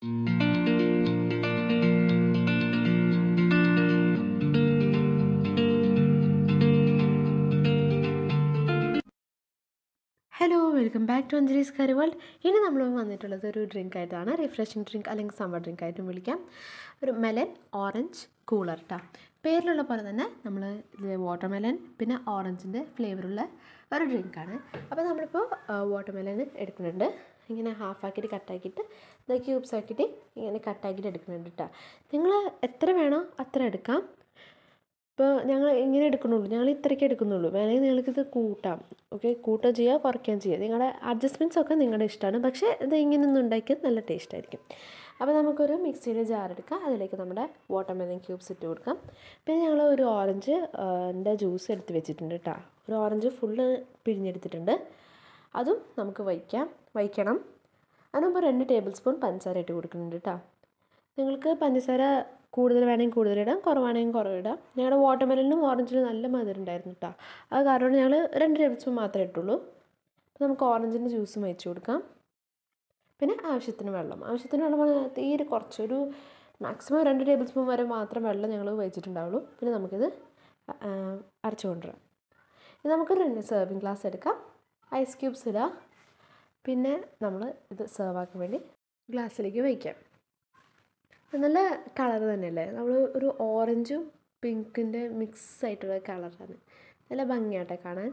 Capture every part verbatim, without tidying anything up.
Hello welcome back to Anjali's curry world. ഇനി നമ്മൾ വന്നിട്ടുള്ളത് ഒരു ഡ്രിങ്ക് ആയിട്ടാണ്, റിഫ്രഷിംഗ് ഡ്രിങ്ക് അല്ലെങ്കിൽ സമ്മർ ഡ്രിങ്ക് ആയിട്ടും വിളിക്കാം. ഒരു മെലൻ ഓറഞ്ച് കൂളർ ട്ടാ. പേരിലുള്ള പോലെ തന്നെ നമ്മൾ ഇത് വാട്ടർ മെലൻ പിന്നെ ഓറഞ്ചിൻ്റെ ഫ്ലേവറുള്ള ഒരു ഡ്രിങ്കാണ്. അപ്പോൾ നമ്മളിപ്പോൾ വാട്ടർ മെലൻ എടുക്കുന്നുണ്ട്, ഇങ്ങനെ ഹാഫാക്കിയിട്ട് കട്ടാക്കിയിട്ട് ഇത് ക്യൂബ്സ് ആക്കിയിട്ട് ഇങ്ങനെ കട്ടാക്കിയിട്ട് എടുക്കുന്നുണ്ട് കേട്ടോ. നിങ്ങൾ എത്ര വേണോ അത്ര എടുക്കാം. ഇപ്പോൾ ഞങ്ങൾ ഇങ്ങനെ എടുക്കുന്നുള്ളൂ, ഞങ്ങൾ ഇത്രയ്ക്ക് എടുക്കുന്നുള്ളൂ. വേണമെങ്കിൽ നിങ്ങൾക്കിത് കൂട്ടാം, ഓക്കെ, കൂട്ടുകയും ചെയ്യുക കുറയ്ക്കുകയും ചെയ്യുക. നിങ്ങളുടെ അഡ്ജസ്റ്റ്മെൻറ്റ്സ് ഒക്കെ നിങ്ങളുടെ ഇഷ്ടമാണ്. പക്ഷേ ഇത് ഇങ്ങനെയൊന്നും ഉണ്ടാക്കിയാൽ നല്ല ടേസ്റ്റ് ആയിരിക്കും. അപ്പോൾ നമുക്കൊരു മിക്സിയുടെ ജാർ എടുക്കാം, അതിലേക്ക് നമ്മുടെ വാട്ടർ മെലൺ ക്യൂബ്സ് ഇട്ട് കൊടുക്കാം. പിന്നെ ഞങ്ങൾ ഒരു ഓറഞ്ച് ൻ്റെ ജ്യൂസ് എടുത്ത് വെച്ചിട്ടുണ്ട് കേട്ടോ. ഒരു ഓറഞ്ച് ഫുള്ള് പിഴിഞ്ഞെടുത്തിട്ടുണ്ട്, അതും നമുക്ക് വയ്ക്കാം വയ്ക്കണം. അതിനുമ്പോൾ രണ്ട് ടേബിൾ സ്പൂൺ പഞ്ചസാര ഇട്ട് കൊടുക്കുന്നുണ്ട് കേട്ടോ. നിങ്ങൾക്ക് പഞ്ചസാര കൂടുതൽ വേണമെങ്കിൽ കൂടുതലിടാം, കുറവാണെങ്കിൽ കുറവിടാം. ഞങ്ങളുടെ വാട്ടർ മെലണിനും ഓറഞ്ചിനും നല്ല മധുരം ഉണ്ടായിരുന്നു കേട്ടോ. അത് കാരണം ഞങ്ങൾ രണ്ട് ടേബിൾ സ്പൂൺ മാത്രമേ ഇട്ടുള്ളൂ. അപ്പോൾ നമുക്ക് ഓറഞ്ചിൻ്റെ ജ്യൂസും വെച്ച് കൊടുക്കാം. പിന്നെ ആവശ്യത്തിന് വെള്ളം ആവശ്യത്തിന് വെള്ളം തീരെ കുറച്ചൊരു മാക്സിമം രണ്ട് ടേബിൾ സ്പൂൺ വരെ മാത്രം വെള്ളം ഞങ്ങൾ വെച്ചിട്ടുണ്ടാവുള്ളൂ. പിന്നെ നമുക്കിത് അരച്ചു കൊണ്ടുവരാം. ഇത് നമുക്ക് രണ്ട് സെർവിങ് ഗ്ലാസ് എടുക്കാം, ഐസ് ക്യൂബ്സ് ഇടാം. പിന്നെ നമ്മൾ ഇത് സെർവ് ആക്കാൻ വേണ്ടി ഗ്ലാസ്സിലേക്ക് വയ്ക്കാം. നല്ല കളർ തന്നെയല്ലേ, നമ്മൾ ഒരു ഓറഞ്ചും പിങ്കിൻ്റെ മിക്സ് ആയിട്ടുള്ള കളറാണ്, നല്ല ഭംഗിയാട്ടെ കാണാൻ.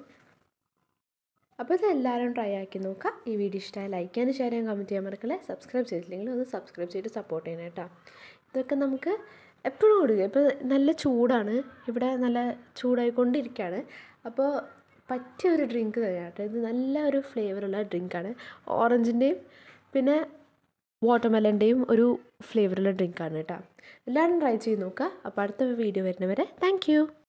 അപ്പോൾ ഇത് എല്ലാവരും ട്രൈ ആക്കി നോക്കുക. ഈ വീഡിയോ ഇഷ്ടമായി ലൈക്ക് ചെയ്യാനും ഷെയർ ചെയ്യാൻ കമൻറ്റ് ചെയ്യാൻ മറക്കല്ലേ. സബ്സ്ക്രൈബ് ചെയ്തില്ലെങ്കിൽ ഒന്ന് സബ്സ്ക്രൈബ് ചെയ്ത് സപ്പോർട്ട് ചെയ്യണം കേട്ടോ. ഇതൊക്കെ നമുക്ക് എപ്പോഴും കൊടുക്കുക. ഇപ്പോൾ നല്ല ചൂടാണ്, ഇവിടെ നല്ല ചൂടായിക്കൊണ്ടിരിക്കുകയാണ്. അപ്പോൾ പറ്റിയ ഒരു ഡ്രിങ്ക് തന്നെയാണ് കേട്ടോ ഇത്. നല്ല ഒരു ഫ്ലേവറുള്ള ഡ്രിങ്കാണ്, ഓറഞ്ചിൻ്റെയും പിന്നെ വാട്ടർ മെലൻ്റെയും ഒരു ഫ്ലേവറുള്ള ഡ്രിങ്കാണ് കേട്ടോ. എല്ലാവരും ട്രൈ ചെയ്ത് നോക്കുക. അപ്പോൾ അടുത്ത വീഡിയോ വരുന്നവരെ താങ്ക് യു.